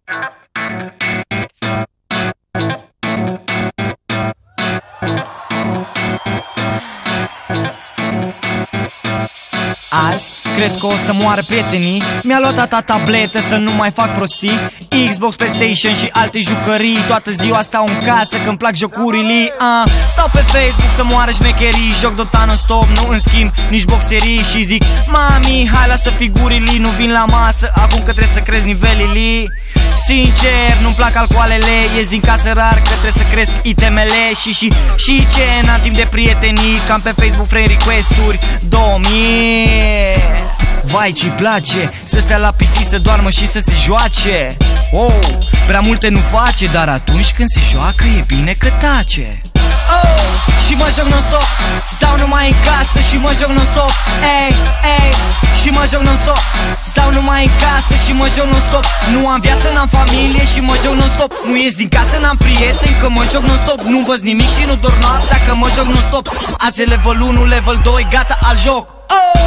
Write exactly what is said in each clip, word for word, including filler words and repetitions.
Azi, cred că o să moară prietenii. Mi-a luat tata tabletă să nu mai fac prostii. Xbox, PlayStation și alte jucării. Toată ziua stau în casă când plac jocurile. uh, Stau pe Facebook să moară șmecherii. Joc Dota non-stop, nu în schimb nici boxerii. Și zic, mami, hai lasă figurile. Nu vin la masă, acum că trebuie să cresc nivelile. Sincer, nu-mi plac alcoalele. Ies din casă rar, că trebuie să cresc itemele. Și și și ce, n-am timp de prietenii. Cam pe Facebook friend request-uri două mii. Vai, ce-i place să stea la P C, să doarmă și să se joace. Oh, prea multe nu face, dar atunci când se joacă e bine că tace. Oh, și mă joc non-stop, stau numai în casă și mă joc non-stop. Ei, ei, și mă joc non-stop, stau numai în casă și mă joc non-stop. Nu am viață, n-am familie și mă joc non-stop. Nu ies din casă, n-am prieteni, că mă joc non-stop. Nu văd nimic și nu dorm noaptea, că mă joc non-stop. Azi e level unu, level doi, gata al joc. Oh!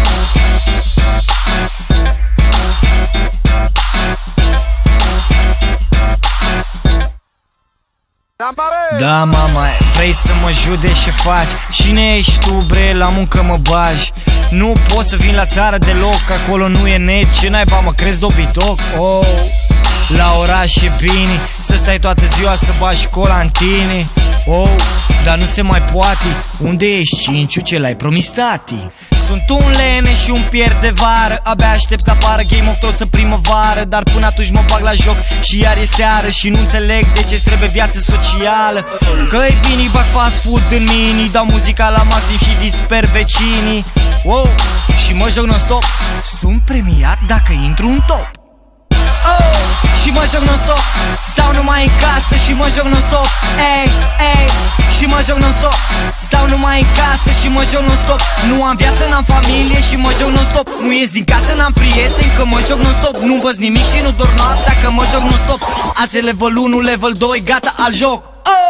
Da, mama, vrei să mă judeci, ce faci? Cine ești tu, bre, la muncă mă bagi? Nu pot să vin la țară deloc, acolo nu e net. Ce naiba, mă crezi dobitoc? Oh, la oraș e bine să stai toată ziua să bagi cola în tine. Oh, dar nu se mai poate. Unde ești, Cinciu, ce l-ai promis tati? Sunt un lene și un pierd de vară. Abia aștept să apară Game of Thrones să primăvară. Dar până atunci mă bag la joc și iar e seară. Și nu înțeleg de ce-ți trebuie viață socială. Că-i bine, bag fast food în mini, dau muzica la maxim și disper vecinii. Wow, și mă joc non-stop, sunt premiat dacă intru în top. Oh, și mă joc non-stop, stau numai în casă și mă joc non-stop. Ei, ei, și mă joc non-stop, stau numai în casă și mă joc non-stop. Nu am viață, n-am familie și mă joc non-stop. Nu ies din casă, n-am prieteni, că mă joc non-stop. Nu văd nimic și nu dorm noaptea, că mă joc non-stop. Azi e level unu, level doi, gata al joc. Oh!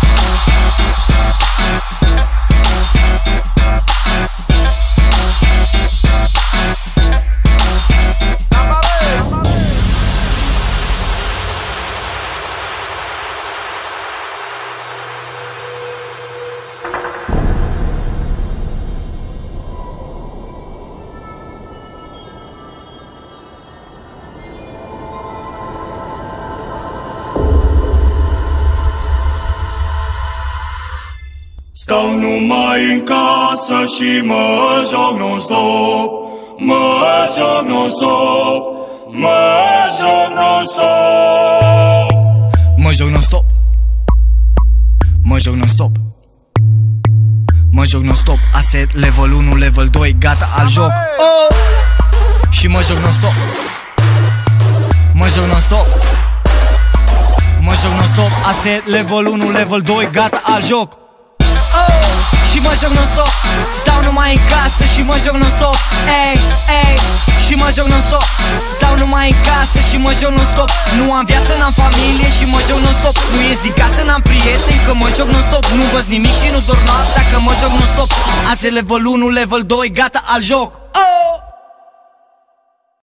Stau numai în casă și mă joc non-stop. Mă joc non-stop. Mă joc non-stop. Mă joc non-stop. Mă joc non-stop. Mă joc non-stop. Aset level unu, level doi, gata al joc. Oh! Și mă joc non-stop. Mă joc non-stop. Mă joc non-stop. Aset level unu, level doi, gata al joc. Oh, și mă joc non-stop, stau numai în casă și mă joc non-stop. Ei, ei, și mă joc non-stop, stau numai în casă și mă joc non-stop. Nu am viață, n-am familie și mă joc non-stop. Nu ies din casă, n-am prieteni, că mă joc non-stop. Nu văd nimic și nu dorm noaptea, că mă joc non-stop. Azi e level unu, level doi, gata al joc. Oh!